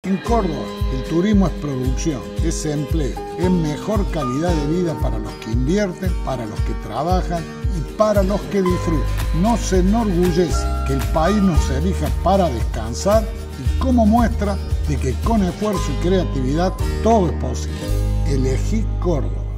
En Córdoba, el turismo es producción, es empleo, es mejor calidad de vida para los que invierten, para los que trabajan y para los que disfrutan. Nos enorgullece que el país nos elija para descansar y como muestra de que con esfuerzo y creatividad todo es posible. Elegí Córdoba.